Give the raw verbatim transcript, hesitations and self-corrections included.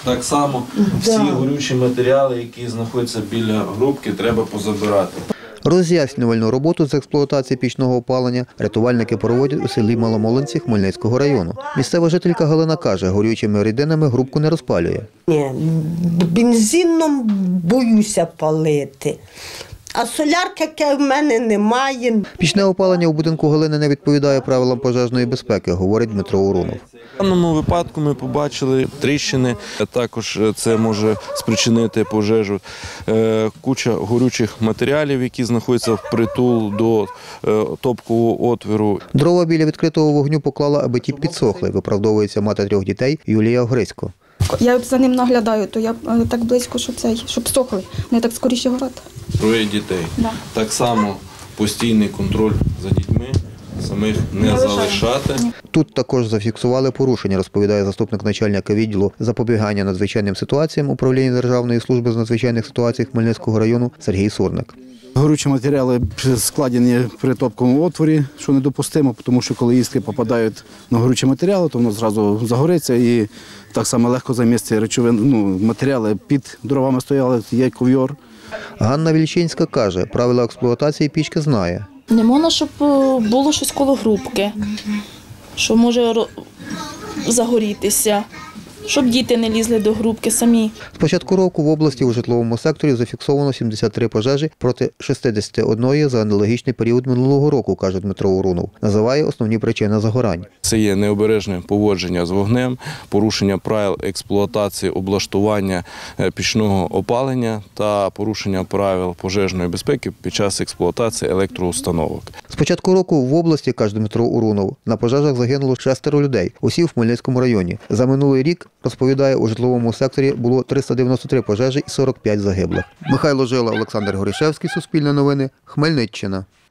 Так само всі горючі матеріали, які знаходяться біля грубки, треба позабирати. Роз'яснювальну роботу з експлуатації пічного опалення рятувальники проводять у селі Маломолинці Хмельницького району. Місцева жителька Галина каже, горючими рідинами грубку не розпалює. Ні, бензином боюся палити. А солярки в мене немає. Пічне опалення у будинку Галини не відповідає правилам пожежної безпеки, говорить Дмитро Урунов. В даному випадку ми побачили тріщини, також це може спричинити пожежу. Куча горючих матеріалів, які знаходяться впритул до топкового отвору. Дрова біля відкритого вогню поклала, аби ті підсохли, виправдовується мати трьох дітей Юлія Грисько. Я за ним наглядаю, то я так близько, щоб цей, щоб сохли, не так скоріше горати. Троє дітей. Да. Так само постійний контроль за дітьми, самих не, не залишати. Тут також зафіксували порушення, розповідає заступник начальника відділу запобігання надзвичайним ситуаціям управління Державної служби з надзвичайних ситуацій Хмельницького району Сергій Сурник. Горючі матеріали складені при топковому отворі, що недопустимо, тому що коли іскри попадають на горючі матеріали, то воно зразу загориться і так само легко замісти речовин, ну, матеріали під дровами стояли, є ковйор. Ганна Вільчинська каже, правила експлуатації пічки знає. Не можна, щоб було щось коло грубки, що може загорітися, щоб діти не лізли до грубки самі. З початку року в області у житловому секторі зафіксовано сімдесят три пожежі проти шістдесят один за аналогічний період минулого року, каже Дмитро Урунов. Називає основні причини загорань. Це є необережне поводження з вогнем, порушення правил експлуатації, облаштування пічного опалення та порушення правил пожежної безпеки під час експлуатації електроустановок. З початку року в області, каже Дмитро Урунов, на пожежах загинуло шестеро людей, усі в Хмельницькому районі. За минулий рік, розповідає, у житловому секторі було триста дев'яносто три пожежі і сорок п'ять загиблих. Михайло Жила, Олександр Горішевський, Суспільне новини, Хмельниччина.